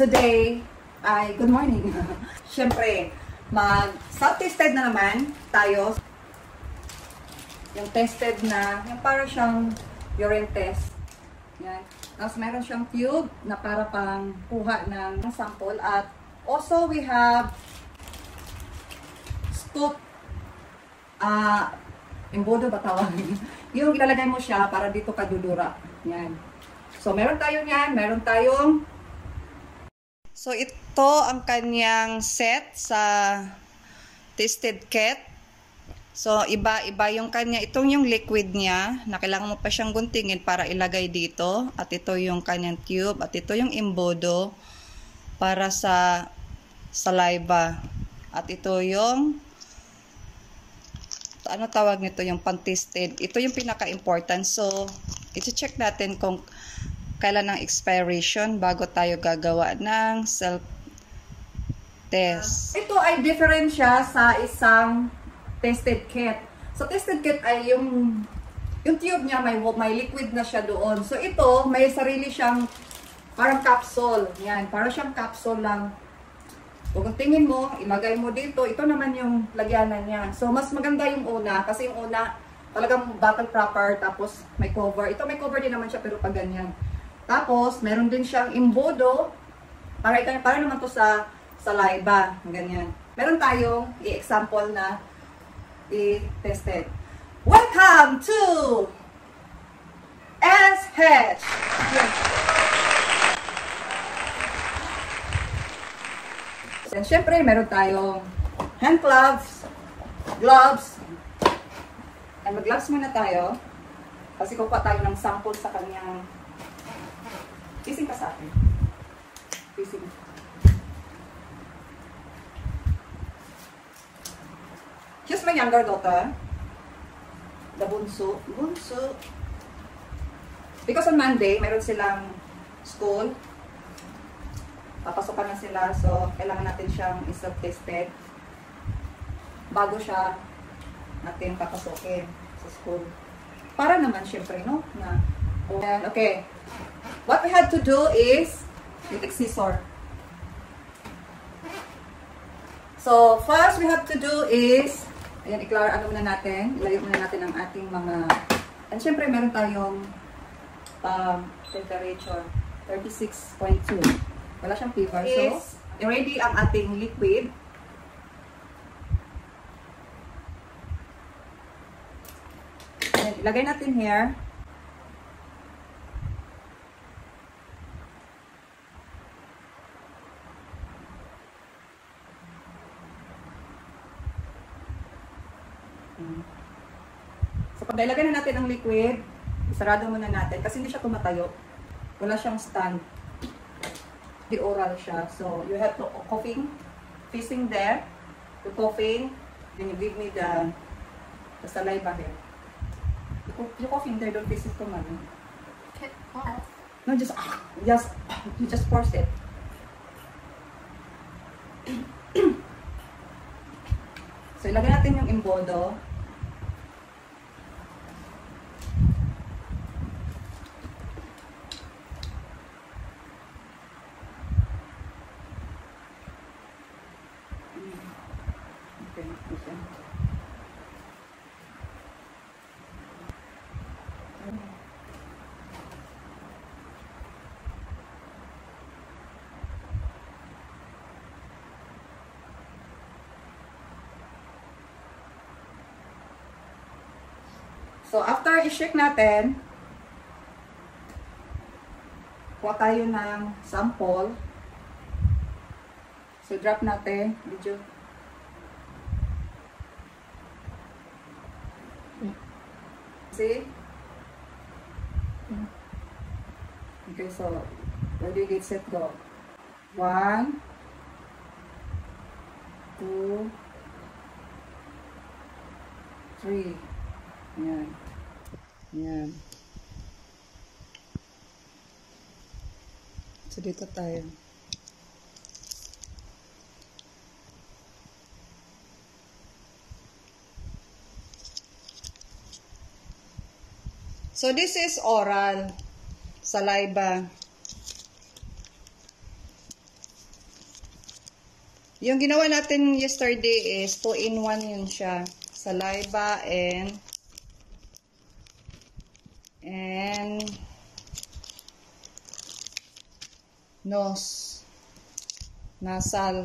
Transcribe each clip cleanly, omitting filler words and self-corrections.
Today, ay good morning. Siyempre, mag-self-tested na naman tayo. Yung tested na, yung para siyang urine test. Yan. Tapos meron siyang tube na para pang kuha ng sample. At also we have scoop. Embodo ba tawagin? Yung ilalagay mo siya para dito ka dudura. Yan. So meron tayo yan. Meron tayong so, ito ang kanyang set sa tested kit. So, iba-iba yung kanya. Itong yung liquid niya, na kailangan mo pa siyang guntingin para ilagay dito. At ito yung kanyang tube. At ito yung embodo para sa saliva. At ito yung, ano tawag nito, yung pan-tested. Ito yung pinaka-important. So, iti-check natin kung kailan ang expiration bago tayo gagawa ng self-test. Ito ay different siya sa isang tested kit. So, tested kit ay yung tube niya, may liquid na siya doon. So, ito, may sarili siyang parang capsule. Yan, parang siyang capsule lang. Kung tingin mo, ilagay mo dito. Ito naman yung lagyanan niya. So, mas maganda yung una. Kasi yung una, talagang bottle proper. Tapos, may cover. Ito, may cover din naman siya, pero pag ganyan. Tapos, meron din siyang embodo. Para naman to sa saliva. Ganyan. Meron tayong i-example na i-tested. Welcome to SH! And syempre, meron tayong hand gloves. And mag-gloves muna tayo. Kasi kukuha tayo ng sample sa kanyang pising ka sa akin. Pising. Here's my younger daughter. The bunso. Bunso. Because on Monday, meron silang school. Papasokan na sila. So, kailangan natin siyang self-tested. Bago siya natin papasokin sa school. Para naman, syempre, no? Okay. What we have to do is, we take scissor. So, first we have to do is, ayan, ano muna natin, ilayo muna natin ang ating mga, and syempre meron tayong temperature, 36.2. Wala siyang fever. So, ready ang ating liquid. Ayan, ilagay natin here. So, pag ilagay na natin ang liquid, isarado muna natin kasi hindi siya tumatayo. Wala siyang stand. The oral siya. So, you have to facing there, the coughing, then you give me the saliva here. You coughing there, don't face it to mommy. No, you just force it. So, ilagay natin yung embodo. So, after i-shake natin, kuha tayo ng sample. So, drop natin. Video. See? Okay, so, ready, get, set, go. 1, 2, 3. Ayan. Ayan. So, dito tayo. So, this is oral. Saliva. Yung ginawa natin yesterday is 2-in-1 yun siya. Saliva and nose. Nasal.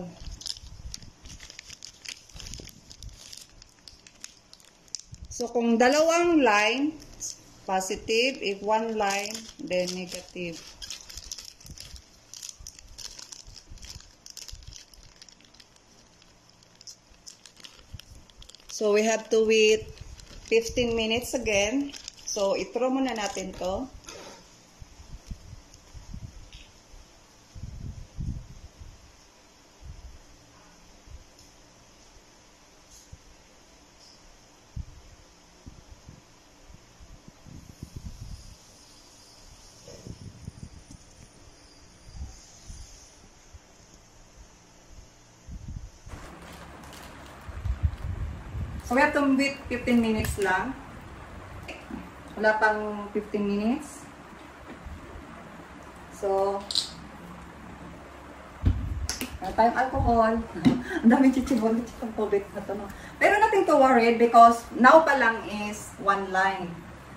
So, kung dalawang line, positive. If one line, then negative. So, we have to wait 15 minutes again. So, i-throw muna natin to. So, we have to wait 15 minutes lang. Wala pang 15 minutes. So, wala tayong alcohol. Ang daming chichibon, chichibon tubig na to. No? Pero nothing to worry because now pa lang is one line.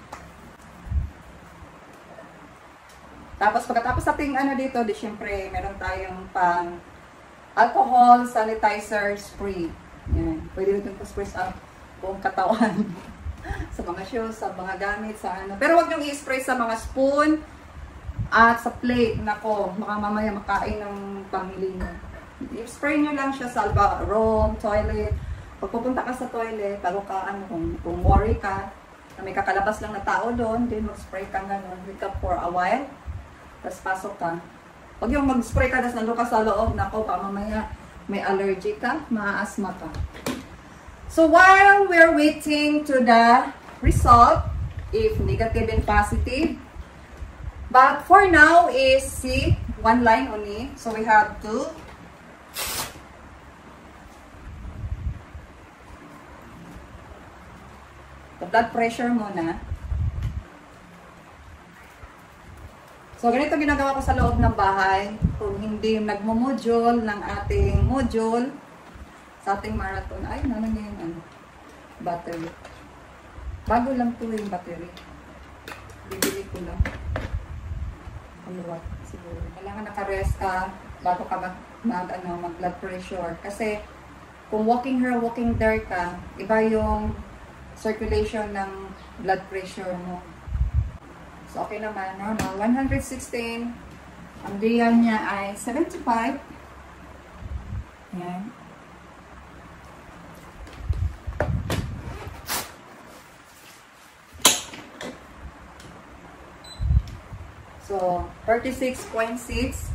Tapos, pagkatapos ating ano dito, di syempre, meron tayong pang alcohol sanitizer spray. Yan. Pwede natin pa-spray sa buong katawan. Sa mga shoes, sa mga gamit, sa ano. Pero wag niyong i-spray sa mga spoon at sa plate. Nako, baka mamaya makain ng pamilya niyo. I-spray niyo lang siya sa room, toilet. Pag pupunta ka sa toilet, bago ka, ano, kung worry ka, na may kakalabas lang na tao doon, then mag-spray ka gano'n. Wait ka for a while. Tapos pasok ka. Pag yung mag-spray ka, tapos nandun ka sa loob, nako, baka mamaya may allergy ka, ma-asthma ka. So while we're waiting to the result, if negative and positive, but for now is see, one line only. So we have to the blood pressure muna. So, ganito ginagawa ko sa loob ng bahay. Kung hindi nagmo-module ng ating module sa ating marathon. Ay, nalang yung ano, battery. Bago lang to yung battery. Bibili ko lang. Ano, siguro. Kailangan naka-rest ka bago ka mag-blood pressure. Kasi, kung walking here, walking there ka, iba yung circulation ng blood pressure mo. So, okay naman, normal. 116. Ang diyan niya ay 75. Ayan. So, 36.6.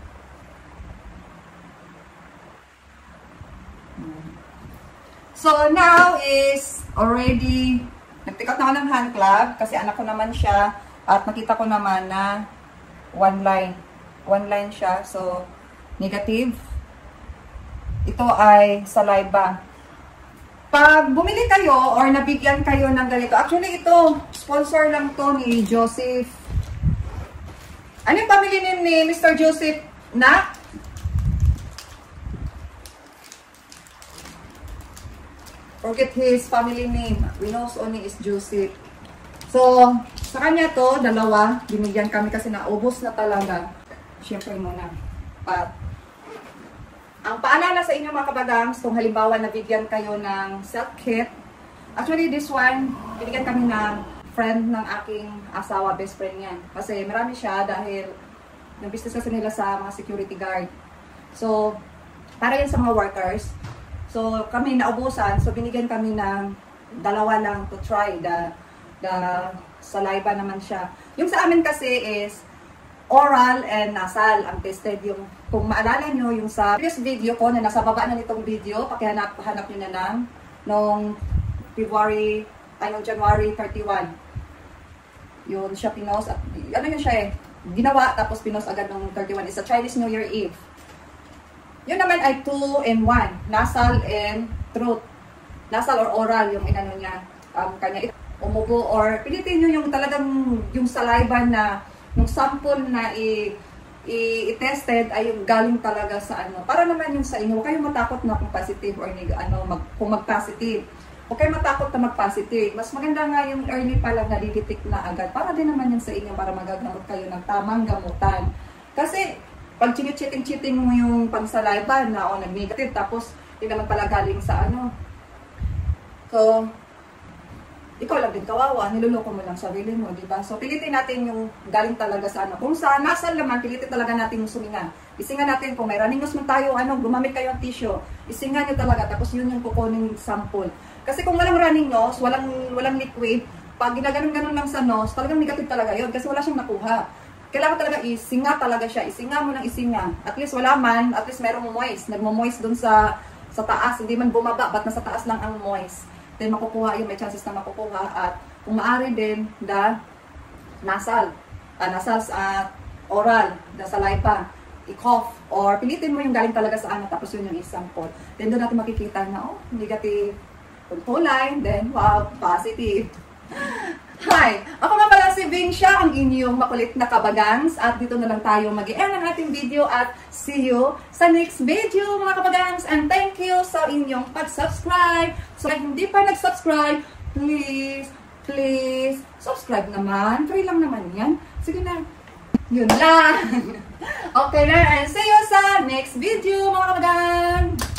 So, now is already, nag-take out na ako ng hand club kasi anak ko naman siya. At nakita ko naman na one line. One line siya. So, negative. Ito ay saliva. Pag bumili kayo or nabigyan kayo ng ganito, actually ito, sponsor lang to ni Joseph. Ano yung family name ni Mr. Joseph na? Forget his family name. We know only is Joseph. So, sa kanya to, dalawa, binigyan kami kasi naubos na talaga. Siyempre muna. At, ang paalala sa inyo mga kabadams, kung halimbawa nabigyan kayo ng self kit, actually this one, binigyan kami ng friend ng aking asawa, best friend yan. Kasi marami siya dahil nag-business kasi nila sa mga security guard. So, para yan sa mga workers. So, kami naubusan, so binigyan kami ng dalawa lang to try the saliva naman siya. Yung sa amin kasi is oral and nasal ang tested. Yung, kung maalala nyo, yung sa previous video ko na nasa baba na nitong video, pakihanap nyo na lang noong January 31. Yun siya pinost. Ano yun siya ginawa, tapos pinost agad noong 31. It's a Chinese New Year Eve. Yun naman ay 2-in-1. Nasal and throat. Nasal or oral yung inano niya. Kanya umubo or pilitin nyo yung talagang yung saliva na yung sample na i-tested ay yung galing talaga sa ano. Para naman yung sa inyo, huwag kayong matakot na kung positive or kung mag-positive. Huwag kayong matakot na mag-positive. Mas maganda nga yung early pa lang na-detect na agad. Para din naman yung sa inyo, para magagamot kayo ng tamang gamutan. Kasi, pag cheating mo yung pansaliva na o nag-negative, tapos hindi naman pala galing sa ano. So, ikaw lang din kawawa, niluloko mo lang sarili mo, di ba? So, pilitin natin yung galing talaga sa ano. Kung sa nasal naman, pilitin talaga natin yung suminga. Isinga natin, kung may running nose man tayo, gumamit kayo ng tissue. Isinga nyo talaga, tapos yun yung kukunin sample. Kasi kung walang running nose, walang liquid, pag ginaganon-ganon lang sa nose, talagang negative talaga yun, kasi wala siyang nakuha. Kailangan talaga isinga talaga siya. Isinga mo ng isinga. At least wala man, at least merong moist. Nagmo-moist dun sa taas, hindi man bumaba, ba't nasa taas lang ang moist. Then makukuha yun, may chances na makukuha. At kung maaari din, nasal at oral, the saliva, i-cough, or pilitin mo yung galing talaga sa ano, tapos yun yung example. Then doon natin makikita na, oh, negative kulay, then wow, positive. Hi! Ako nga pala si Vincia, ang inyong makulit na kabagangs, at dito na lang tayo mag-i-end ng ating video at see you sa next video mga kabagangs, and thank you sa inyong pag-subscribe. So kung hindi pa nag-subscribe, please subscribe naman, free lang naman yan. Sige na, yun lang. Okay na, and see you sa next video mga kabagangs.